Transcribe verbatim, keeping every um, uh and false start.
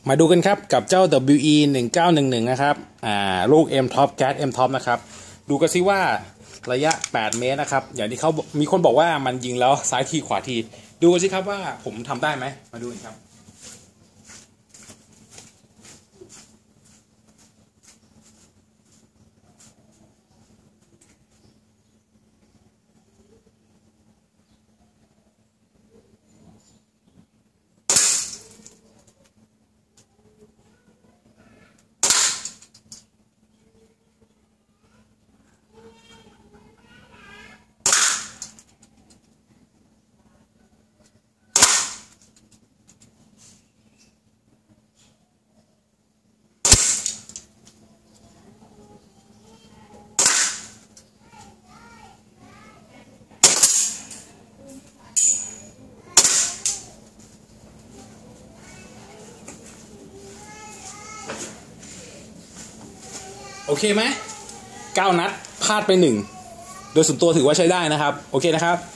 มาดูกันครับกับเจ้า ดับเบิลยู อี หนึ่งเก้าหนึ่งหนึ่งนะครับอ่าลูก M Top แก๊ส M Top นะครับดูกันซิว่าระยะแปดเมตรนะครับอย่างที่เขามีคนบอกว่ามันยิงแล้วซ้ายทีขวาทีดูกันซิครับว่าผมทำได้ไหมมาดูกันครับโอเคไหมเก้านัดพลาดไปหนึ่งโดยส่วนตัวถือว่าใช้ได้นะครับโอเคนะครับ